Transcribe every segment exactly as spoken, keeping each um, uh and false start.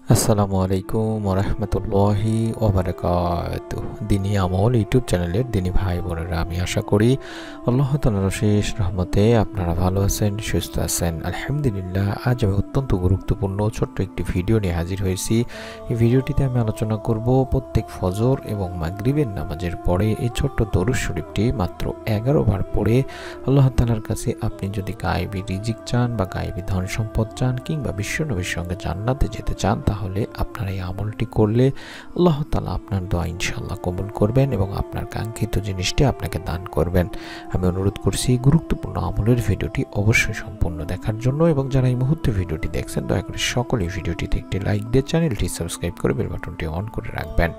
আসসালামু আলাইকুম ওয়া রাহমাতুল্লাহি ওয়া বারাকাতুহু। দিনী আমল ইউটিউব চ্যানেলের দিনী ভাই বোনেরা, আমি আশা করি আল্লাহ তাআলার অশেষ রহমতে আপনারা ভালো আছেন, সুস্থ আছেন। আলহামদুলিল্লাহ। আজ আমি অত্যন্ত গুরুত্বপূর্ণ ছোট্ট একটি ভিডিও নিয়ে হাজির হয়েছি। এই ভিডিওটিতে আমি আলোচনা করব প্রত্যেক ফজর এবং মাগরিবের নামাজের পরে এই ছোট্ট দরুদ শরীফটি মাত্র এগারো বার পড়ে আল্লাহ তাআলার কাছে আপনি যদি গায়েবী রিজিক চান বা গায়েবী ধন সম্পদ চান কিংবা বিশ্বনবীর সঙ্গে জান্নাতে যেতে চান, তাহলে আপনার এই আমলটি করলে আল্লাহ তাআলা আপনার দোয়া ইনশাআল্লাহ কবুল করবেন এবং আপনার কাঙ্ক্ষিত জিনিসটি আপনাকে দান করবেন। আমি অনুরোধ করছি গুরুত্বপূর্ণ আমলের ভিডিওটি অবশ্যই সম্পূর্ণ দেখার জন্য, এবং যারা এই মুহূর্তে ভিডিওটি দেখছেন দয়া করে সকলে ভিডিওটিতে একটি লাইক দিয়ে চ্যানেলটি সাবস্ক্রাইব করে বেল বাটনটি অন করে রাখবেন।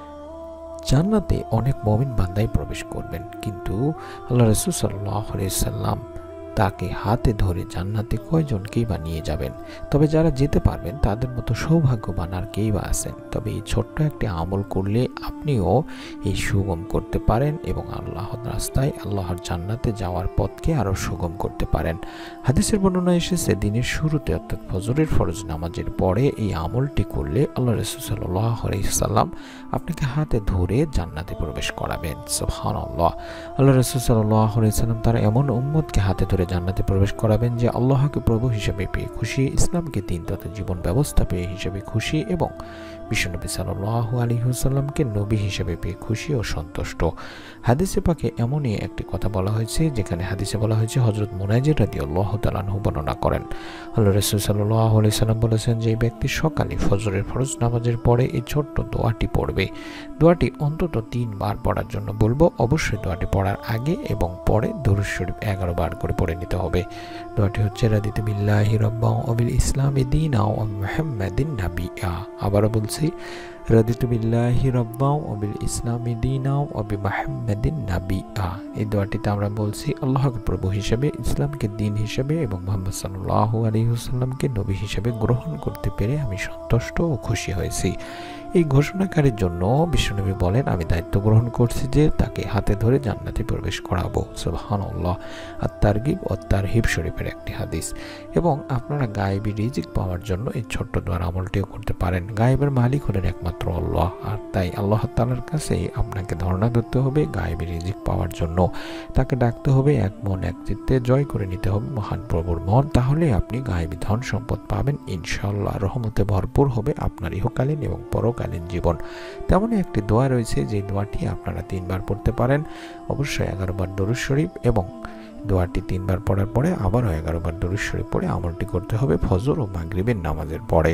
জান্নাতে অনেক মুমিন বান্দাই প্রবেশ করবেন, কিন্তু আল্লাহ রাসূল সাল্লাল্লাহু আলাইহি সাল্লাম তাকে হাতে ধরে জান্নাতে কয়জনকেই বা নিয়ে যাবেন। তবে যারা যেতে পারবেন তাদের মতো সৌভাগ্যবান আর কেই বা আছেন। তবে এই ছোট্ট একটি আমল করলে আপনিও এই সুগম করতে পারেন এবং আল্লাহর রাস্তায় আল্লাহর জান্নাতে যাওয়ার পথকে আরও সুগম করতে পারেন। হাদিসের বর্ণনা এসেছে, দিনের শুরুতে অর্থাৎ ফজরের ফরজ নামাজের পরে এই আমলটি করলে আল্লাহ রাসূল সাল্লাল্লাহু আলাইহি সাল্লাম আপনাকে হাতে ধরে জান্নাতে প্রবেশ করাবেন। সুবহানাল্লাহ। আল্লাহ রাসূল সাল্লাল্লাহু আলাইহি সাল্লাম তার এমন উম্মতকে হাতে ধরে জান্নাতে প্রবেশ করাবেন যে আল্লাহকে প্রভু হিসেবে পেয়ে খুশি, ইসলামকে দিন তথা জীবন ব্যবস্থা পেয়ে হিসেবে খুশি এবং বিশ্বনবী সাল্লাল্লাহু আলাইহি ওয়াসাল্লামকে নবী হিসেবে পেয়ে খুশি ও সন্তুষ্ট। হাদিসে পাকে এমনই একটি কথা বলা হয়েছে, যেখানে হাদিসে বলা হয়েছে হযরত মুনাজির রাদিয়াল্লাহু তাআলা আনহু বর্ণনা করেন, আল্লাহ রাসূল সাল্লাল্লাহু আলাইহি সাল্লাম বলেছেন যে এই ব্যক্তি সকালে ফজরের ফরজ নামাজের পরে এই ছোট্ট দোয়াটি পড়বে। দোয়াটি অন্তত তিনবার পড়ার জন্য বলবো। অবশ্যই দোয়াটি পড়ার আগে এবং পরে দরুদ শরীফ এগারো বার করে পড়ে নিতে হবে। দোয়াটি হচ্ছে রাদিতু বিল্লাহি রাব্বান ওয়া বিল ইসলামি দীনা ওয়া মুহাম্মাদিন নাবিয়্যা। আবারও বলছি, রাদিতু বিল্লাহি রাব্বান ওয়া বিল ইসলামি দীনা ওয়া বিমুহাম্মাদিন নাবিয়্যা। এই দোয়াটিতে আমরা বলছি আল্লাহকে প্রভু হিসেবে, ইসলামকে দিন হিসেবে এবং মুহাম্মদ সাল্লাল্লাহু আলাইহি ওয়াসাল্লামকে নবী হিসেবে গ্রহণ করতে পেরে আমি সন্তুষ্ট ও খুশি হয়েছি। এই ঘোষণাকারীর জন্য বিশ্বনবী বলেন, আমি দায়িত্ব গ্রহণ করছি যে তাকে হাতে ধরে জান্নাতে প্রবেশ করাবো। সুবহানাল্লাহ। আর তারগিব ও তারহিব শরীফের একটি হাদিস। এবং আপনারা গায়েবী রিজিক পাওয়ার জন্য এই ছোট্ট দোয়ার আমলটিও করতে পারেন। গায়েবের মালিক হলেন একমাত্র আল্লাহ, আর তাই আল্লাহ তাআলার কাছে আপনাকে ধর্ণা ধরতে হবে গায়েবী রিজিক পাওয়ার জন্য। তাকে ডাকতে হবে এক মন এক চিত্তে, জয় করে নিতে হবে মহান প্রভুর মন। তাহলে আপনি গায়েবী ধন সম্পদ পাবেন ইনশাআল্লাহ। রহমতে ভরপুর হবে আপনার ইহকালীন এবং পরকালীন জীবন। তেমনই একটি দোয়া রয়েছে যে দোয়াটি আপনারা তিনবার পড়তে পারেন। অবশ্যই এগারো বার দরুদ শরীফ এবং দোয়াটি তিনবার পড়ার পরে আবারও এগারো বার দরুদ শরীফ পড়ে আমলটি করতে হবে ফজর ও মাগরিবের নামাজের পরে।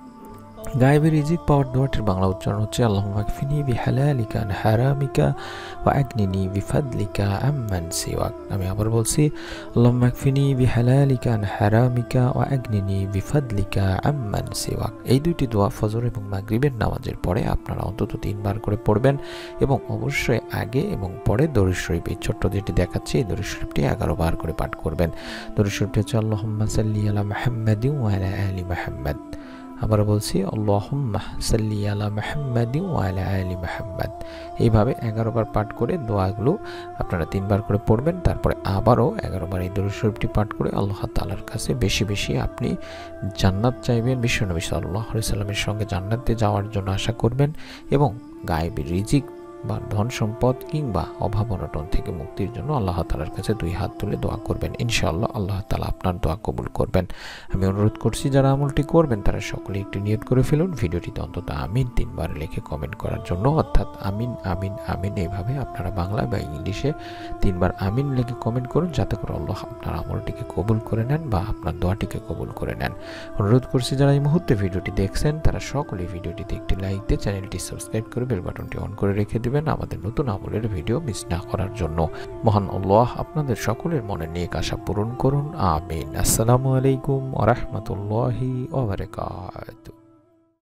গায়েবী রিজিক পাওয়ার দোয়াটির বাংলা উচ্চারণ হচ্ছে আল্লাহুম্মা আকফিনি বিহালালিকা আন হারামিকা ওয়া আগনিনি বিফাদলিকা আম্মান সিওয়াক। আমি আবার বলছি, আল্লাহুম্মা আকফিনি বিহালালিকা আন হারামিকা ওয়া আগনিনি বিফাদলিকা আম্মান সিওয়াক। এই দুইটি দোয়া ফজর এবং মাগরিবের নামাজের পরে আপনারা অন্তত তিনবার করে পড়বেন এবং অবশ্যই আগে এবং পরে দরুদ শরীফ, এই ছোট্ট যেটি দেখাচ্ছি এই দরুদ শরীফটি এগারো বার করে পাঠ করবেন। দরুদ শরীফটি হচ্ছে আল্লাহুম্মা সাল্লি আলা মুহাম্মাদিন ওয়া আলা আলি মুহাম্মাদ। আবার বলছি, আল্লাহুম্মা সাল্লি আলা মুহাম্মাদিন ওয়া আলা আলি মুহাম্মাদ। এইভাবে এগারো বার পাঠ করে দোয়াগুলো আপনারা তিনবার করে পড়বেন। তারপরে আবারও এগারো বার এই দরুদ শরীফটি পাঠ করে আল্লাহ তাআলার কাছে বেশি বেশি আপনি জান্নাত চাইবেন, বিশ্বনবী সাল্লাল্লাহু আলাইহি সাল্লামের সঙ্গে জান্নাতে যাওয়ার জন্য আশা করবেন এবং গায়েবী রিজিক বা ধন সম্পদ কিংবা অভাব অনটন থেকে মুক্তির জন্য আল্লাহ তাআলার কাছে দুই হাত তুলে দোয়া করবেন। ইনশাআল্লাহ আল্লাহ তাআলা আপনার দোয়া কবুল করবেন। আমি অনুরোধ করছি যারা আমলটি করবেন তারা সকলে একটু নিয়ত করে ফেলুন, ভিডিওটিতে অন্তত আমিন তিনবার লিখে কমেন্ট করার জন্য। অর্থাৎ আমিন আমিন আমিন এইভাবে আপনারা বাংলা বা ইংলিশে তিনবার আমিন লিখে কমেন্ট করুন, যাতে করে আল্লাহ আপনার আমলটিকে কবুল করে নেন বা আপনার দোয়াটিকে কবুল করে নেন। অনুরোধ করছি যারা এই মুহূর্তে ভিডিওটি দেখছেন তারা সকলে ভিডিওটিতে একটি লাইক দিয়ে চ্যানেলটি সাবস্ক্রাইব করে বেল বাটনটি অন করে রেখে দিবেন আমাদের নতুন আমলের ভিডিও মিস না করার জন্য। মহান আল্লাহ আপনাদের সকলের মনের নেক আশা পূরণ করুন। আমিন। আসসালামু আলাইকুম ওয়া রাহমাতুল্লাহি ওয়া বারাকাতুহু।